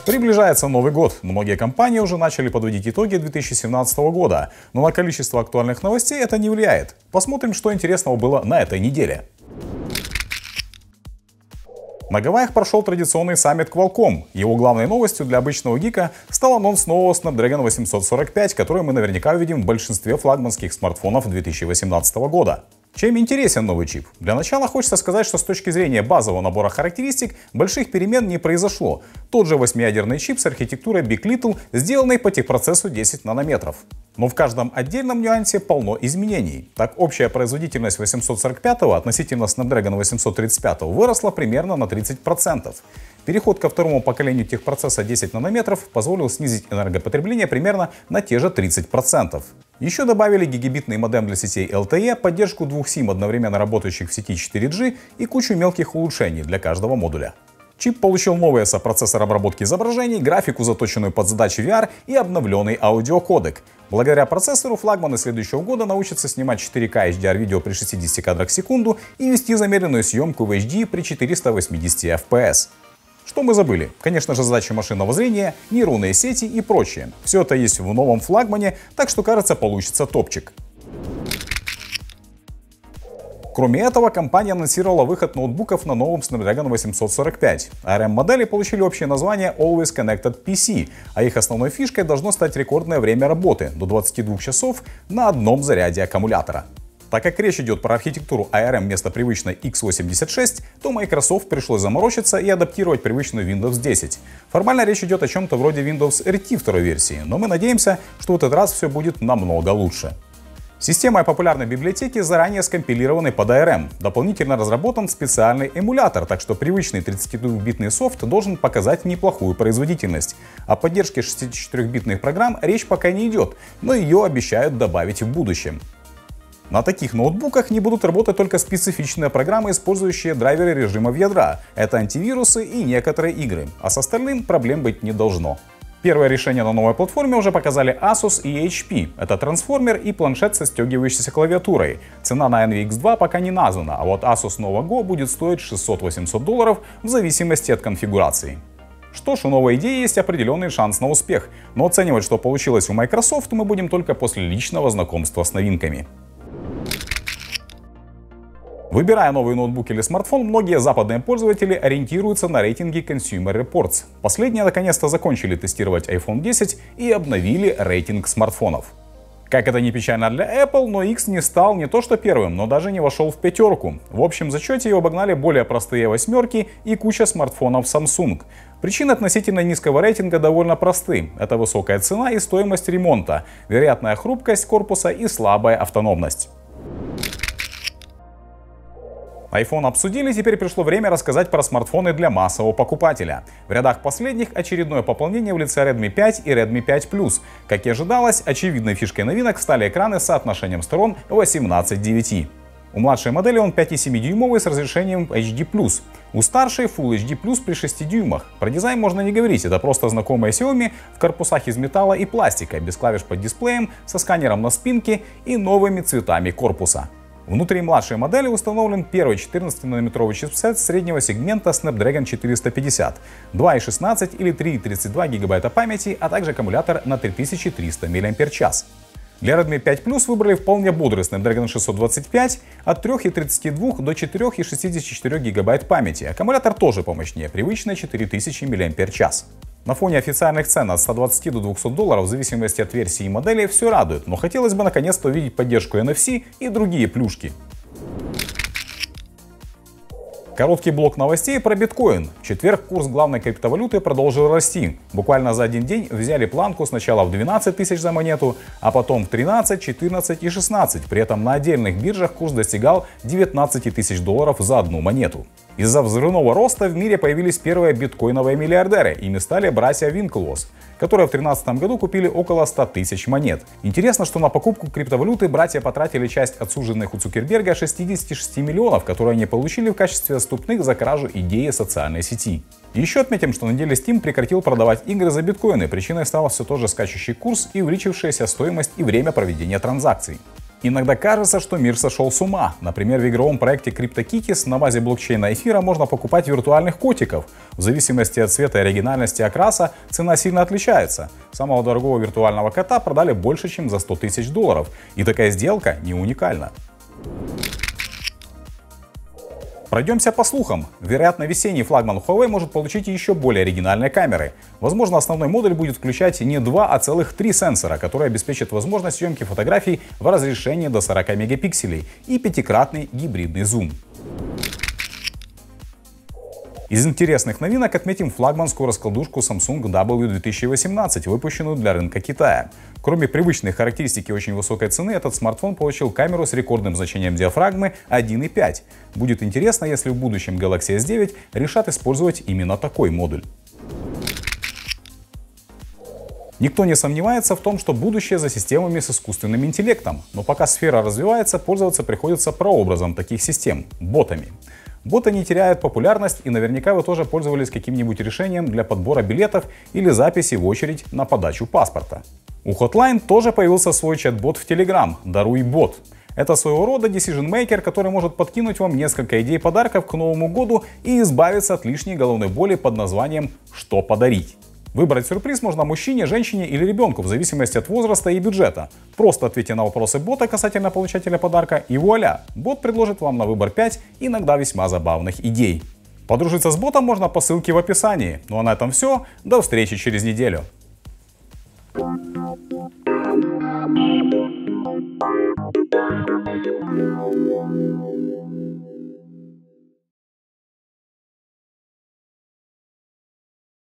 Приближается Новый год. Многие компании уже начали подводить итоги 2017 года, но на количество актуальных новостей это не влияет. Посмотрим, что интересного было на этой неделе. На Гавайях прошел традиционный саммит Qualcomm. Его главной новостью для обычного гика стал анонс нового Snapdragon 845, который мы наверняка увидим в большинстве флагманских смартфонов 2018 года. Чем интересен новый чип? Для начала хочется сказать, что с точки зрения базового набора характеристик больших перемен не произошло. Тот же 8-ядерный чип с архитектурой Big Little, сделанный по техпроцессу 10 нанометров. Но в каждом отдельном нюансе полно изменений. Так, общая производительность 845 относительно Snapdragon 835 выросла примерно на 30%. Переход ко второму поколению техпроцесса 10 нанометров позволил снизить энергопотребление примерно на те же 30%. Еще добавили гигабитный модем для сетей LTE, поддержку двух SIM, одновременно работающих в сети 4G, и кучу мелких улучшений для каждого модуля. Чип получил новый сопроцессор обработки изображений, графику, заточенную под задачи VR, и обновленный аудиокодек. Благодаря процессору флагманы следующего года научатся снимать 4К HDR-видео при 60 кадрах в секунду и вести замедленную съемку в HD при 480 FPS. Что мы забыли? Конечно же, задачи машинного зрения, нейронные сети и прочее. Все это есть в новом флагмане, так что, кажется, получится топчик. Кроме этого, компания анонсировала выход ноутбуков на новом Snapdragon 845. ARM-модели получили общее название Always Connected PC, а их основной фишкой должно стать рекордное время работы – до 22 часов на одном заряде аккумулятора. Так как речь идет про архитектуру ARM вместо привычной x86, то Microsoft пришлось заморочиться и адаптировать привычную Windows 10. Формально речь идет о чем-то вроде Windows RT второй версии, но мы надеемся, что в этот раз все будет намного лучше. Системой популярной библиотеки заранее скомпилированы под ARM. Дополнительно разработан специальный эмулятор, так что привычный 32-битный софт должен показать неплохую производительность. О поддержке 64-битных программ речь пока не идет, но ее обещают добавить в будущем. На таких ноутбуках не будут работать только специфичные программы, использующие драйверы режимов ядра. Это антивирусы и некоторые игры, а с остальным проблем быть не должно. Первое решение на новой платформе уже показали Asus и HP. Это трансформер и планшет со стягивающейся клавиатурой. Цена на NVX2 пока не названа, а вот Asus Nova Go будет стоить $600-800 в зависимости от конфигурации. Что ж, у новой идеи есть определенный шанс на успех, но оценивать, что получилось у Microsoft, мы будем только после личного знакомства с новинками. Выбирая новый ноутбук или смартфон, многие западные пользователи ориентируются на рейтинги Consumer Reports. Последние наконец-то закончили тестировать iPhone 10 и обновили рейтинг смартфонов. Как это ни печально для Apple, но X не стал не то что первым, но даже не вошел в пятерку. В общем зачете его обогнали более простые восьмерки и куча смартфонов Samsung. Причины относительно низкого рейтинга довольно просты. Это высокая цена и стоимость ремонта, вероятная хрупкость корпуса и слабая автономность. iPhone обсудили, теперь пришло время рассказать про смартфоны для массового покупателя. В рядах последних очередное пополнение в лице Redmi 5 и Redmi 5 Plus. Как и ожидалось, очевидной фишкой новинок стали экраны с соотношением сторон 18:9. У младшей модели он 5,7-дюймовый с разрешением HD+. У старшей Full HD+, при 6 дюймах. Про дизайн можно не говорить, это просто знакомая Xiaomi в корпусах из металла и пластика, без клавиш под дисплеем, со сканером на спинке и новыми цветами корпуса. Внутри младшей модели установлен первый 14-нанометровый чипсет среднего сегмента Snapdragon 450, 2,16 или 3,32 ГБ памяти, а также аккумулятор на 3300 мАч. Для Redmi 5 Plus выбрали вполне бодрый Snapdragon 625 от 3,32 до 4,64 ГБ памяти. Аккумулятор тоже помощнее, привычные 4000 мАч. На фоне официальных цен от $120 до $200 в зависимости от версии и модели все радует, но хотелось бы наконец-то увидеть поддержку NFC и другие плюшки. Короткий блок новостей про биткоин. В четверг курс главной криптовалюты продолжил расти. Буквально за один день взяли планку сначала в 12 тысяч за монету, а потом в 13, 14 и 16. При этом на отдельных биржах курс достигал $19 тысяч за одну монету. Из-за взрывного роста в мире появились первые биткоиновые миллиардеры. Ими стали братья Winklevoss, которые в 2013 году купили около 100 тысяч монет. Интересно, что на покупку криптовалюты братья потратили часть отсуженных у Цукерберга 66 миллионов, которые они получили в качестве отступных за кражу идеи социальной сети. Еще отметим, что на неделе Steam прекратил продавать игры за биткоины. Причиной стал все тот же скачущий курс и увеличившаяся стоимость и время проведения транзакций. Иногда кажется, что мир сошел с ума. Например, в игровом проекте CryptoKitties на базе блокчейна эфира можно покупать виртуальных котиков. В зависимости от цвета и оригинальности окраса цена сильно отличается. Самого дорогого виртуального кота продали больше, чем за $100 000. И такая сделка не уникальна. Пройдемся по слухам. Вероятно, весенний флагман Huawei может получить еще более оригинальные камеры. Возможно, основной модуль будет включать не 2, а целых 3 сенсора, которые обеспечат возможность съемки фотографий в разрешении до 40 мегапикселей и 5-кратный гибридный зум. Из интересных новинок отметим флагманскую раскладушку Samsung W2018, выпущенную для рынка Китая. Кроме привычной характеристики очень высокой цены, этот смартфон получил камеру с рекордным значением диафрагмы 1.5. Будет интересно, если в будущем Galaxy S9 решат использовать именно такой модуль. Никто не сомневается в том, что будущее за системами с искусственным интеллектом, но пока сфера развивается, пользоваться приходится прообразом таких систем – ботами. Боты не теряют популярность, и наверняка вы тоже пользовались каким-нибудь решением для подбора билетов или записи в очередь на подачу паспорта. У Hotline тоже появился свой чат-бот в Telegram – Даруй бот. Это своего рода decision maker, который может подкинуть вам несколько идей подарков к Новому году и избавиться от лишней головной боли под названием «Что подарить?». Выбрать сюрприз можно мужчине, женщине или ребенку в зависимости от возраста и бюджета. Просто ответьте на вопросы бота касательно получателя подарка и вуаля! Бот предложит вам на выбор 5 иногда весьма забавных идей. Подружиться с ботом можно по ссылке в описании. Ну а на этом все. До встречи через неделю. Thank you.